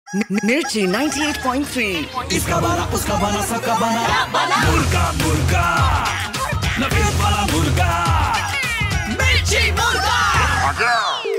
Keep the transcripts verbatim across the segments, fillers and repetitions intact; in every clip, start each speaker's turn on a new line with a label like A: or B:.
A: मिर्ची अट्ठानवे पॉइंट तीन।
B: इसका बना उसका बना सबका बना मुर्गा मुर्गा नवेद वाला मुर्गा मिर्ची मुर्गा।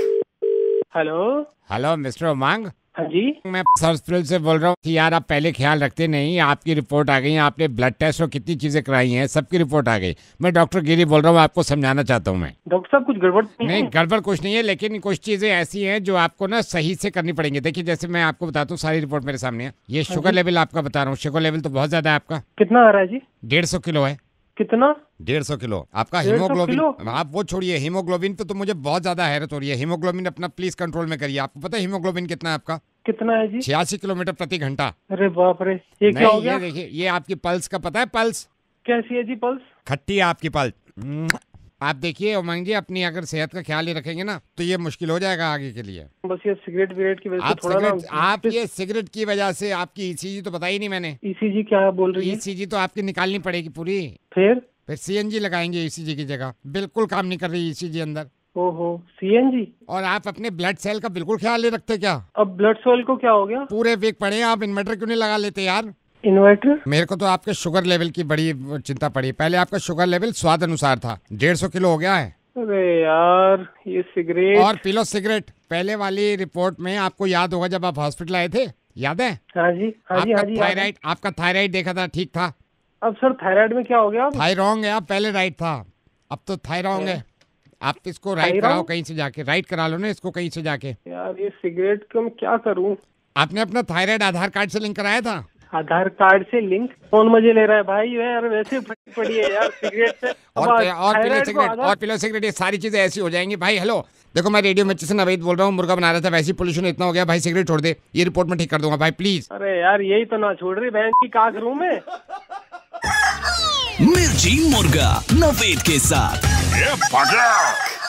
C: Hello
D: hello mister Umang.
C: हाँ जी,
D: मैं हॉस्पिटल से बोल रहा हूँ कि यार आप पहले ख्याल रखते नहीं। आपकी रिपोर्ट आ गई, आपने ब्लड टेस्ट और कितनी चीजें कराई हैं, सबकी रिपोर्ट आ गई। मैं डॉक्टर गिरी बोल रहा हूँ, आपको समझाना चाहता हूँ मैं।
C: डॉक्टर साहब कुछ गड़बड़ नहीं,
D: नहीं
C: है?
D: गड़बड़ कुछ नहीं है, लेकिन कुछ चीजें ऐसी हैं जो आपको ना सही से करनी पड़ेंगी। देखिए जैसे मैं आपको बताता हूँ, सारी रिपोर्ट मेरे सामने है। ये शुगर लेवल आपका बता रहा हूँ, शुगर लेवल तो बहुत ज्यादा है आपका।
C: कितना आ रहा है जी?
D: डेढ़ सौ किलो है।
C: कितना?
D: डेढ़ सौ किलो आपका
C: डेढ़ सौ
D: हीमोग्लोबिन।
C: किलो?
D: आप वो छोड़िए, हीमोग्लोबिन पे तो मुझे बहुत ज्यादा हैरत हो रही है। हीमोग्लोबिन अपना प्लीज कंट्रोल में करिए। आपको पता है हीमोग्लोबिन कितना है आपका?
C: कितना है जी?
D: छियासी किलोमीटर प्रति घंटा।
C: अरे बाप रे, ये क्या हो गया?
D: ये देखिए, ये आपकी पल्स का पता है? पल्स
C: कैसी है जी पल्स?
D: खट्टी है आपकी पल्स। आप देखिए उमंग जी, अपनी अगर सेहत का ख्याल ही रखेंगे ना तो ये मुश्किल हो जाएगा आगे के लिए।
C: बस ये सिगरेट विगरेट की वजह से
D: आप
C: थोड़ा ना।
D: सिगरेट आप ये सिगरेट की वजह से आपकी ईसीजी तो बताई नहीं मैंने।
C: ईसीजी क्या बोल रही है?
D: ईसीजी तो आपकी निकालनी पड़ेगी पूरी।
C: फिर
D: फिर सीएनजी लगाएंगे ईसीजी की जगह। बिल्कुल काम नहीं कर रही ईसीजी अंदर।
C: ओहो, सीएनजी।
D: और आप अपने ब्लड सेल का बिल्कुल ख्याल नहीं रखते क्या?
C: अब ब्लड सेल को क्या हो गया?
D: पूरे वीक पड़े, आप इन्वर्टर क्यों नहीं लगा लेते यार?
C: इन्वर्टर?
D: मेरे को तो आपके शुगर लेवल की बड़ी चिंता पड़ी। पहले आपका शुगर लेवल स्वाद अनुसार था, डेढ़ सौ किलो हो गया है।
C: अरे यार, ये सिगरेट।
D: और पी लो सिगरेट। पहले वाली रिपोर्ट में आपको याद होगा जब आप हॉस्पिटल आए थे, याद है?
C: हाँ जी, हाँ जी,
D: आपका
C: हाँ जी।
D: थायराइड आपका थायराइड देखा था, ठीक था।
C: अब सर थायराइड में क्या हो गया?
D: थायरॉन्ग है, आप पहले राइट था, अब तो थायरॉन्ग है। आप इसको राइट
C: थायरॉन्ग?
D: कराओ कहीं से जाके, राइट करा लो ना इसको कहीं से जाके।
C: यार ये सिगरेट को मैं क्या करूं?
D: आपने अपना थायराइड आधार कार्ड से लिंक कराया था?
C: आधार कार्ड से लिंक? कौन मजे ले रहा है भाई? यार वैसे फटी पड़ी है यार सिगरेट से।
D: और
C: अब
D: पे, और पिलो
C: थायराइड को
D: सिगरेट
C: आधार-
D: और पिलो सिगरेट, ये सारी चीजें ऐसी हो जाएंगी भाई। हेलो देखो, मैं रेडियो मिर्ची से नवेद बोल रहा हूँ, मुर्गा बना रहा था, वैसे पोल्यूशन इतना हो गया भाई, सिगरेट छोड़ दे, ये रिपोर्ट में ठीक कर दूंगा भाई प्लीज।
C: अरे यार यही तो ना छोड़ रही बहन की, का करूं मैं?
B: मिर्ची मुर्गा नवेद के साथ।